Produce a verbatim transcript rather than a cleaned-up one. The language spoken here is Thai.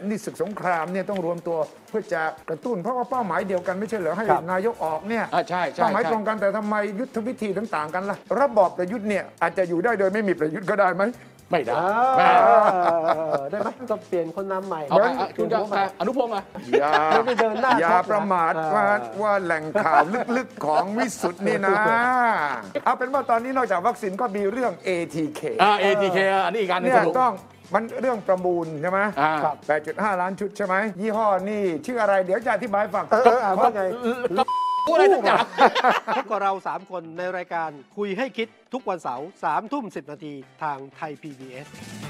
นี่ศึกสงครามเนี่ยต้องรวมตัวเพื่อจะกระตุ้นเพราะว่าเป้าหมายเดียวกันไม่ใช่เหรอให้นายกออกเนี่ยใช่ใช่เป้าหมายตรงกันแต่ทำไมยุทธวิธีต่างๆกันล่ะระบอบประยุทธ์เนี่ยอาจจะอยู่ได้โดยไม่มีประยุทธ์ก็ได้ไหมไม่ได้ได้ไหมก็เปลี่ยนคนนำใหม่เอาไปคุณจะอนุพงศ์อ่ะอย่าอย่าประมาทว่าว่าแหล่งข่าวลึกๆของวิสุทธ์นี่นะเอาเป็นว่าตอนนี้นอกจากวัคซีนก็มีเรื่อง เอ ที เคอ่า เอ ที เค อันนี้อีกการนึงเนี่ยต้องมันเรื่องประมูลใช่ไหม แปดจุดห้า ล้านชุดใช่ไหมยี่ห้อนี่ชื่ออะไรเดี๋ยวจะอธิบายฟังเออว่าไงพูดอะไรสักอย่างพบกับเราสามคนในรายการคุยให้คิดทุกวันเสาร์สามทุ่มสิบนาทีทางไทย พี บี เอส